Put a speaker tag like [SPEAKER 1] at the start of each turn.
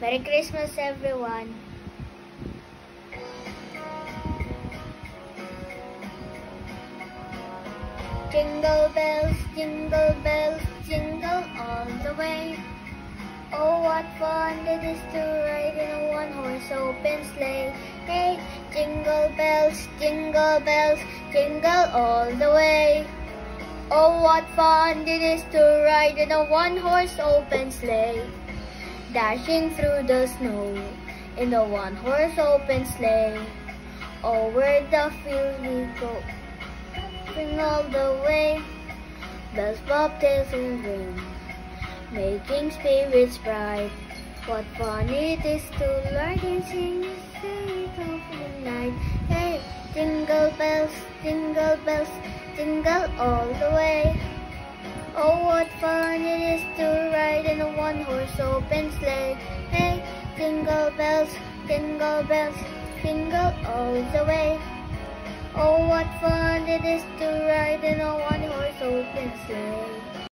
[SPEAKER 1] Merry Christmas, everyone. Jingle bells, jingle all the way. Oh, what fun it is to ride in a one-horse open sleigh. Hey, jingle bells, jingle all the way. Oh, what fun it is to ride in a one-horse open sleigh. Dashing through the snow in a one-horse open sleigh. Oh, where the field we go, sing all the way. Bells, bobtails, and ring, making spirits bright. What fun it is to ride and sing a sleigh off in the night. Hey, jingle bells, jingle all the way. Oh, what fun it is to ride in a one-horse open sleigh. Hey, jingle bells, jingle all the way. Oh, what fun it is to ride in a one-horse open sleigh.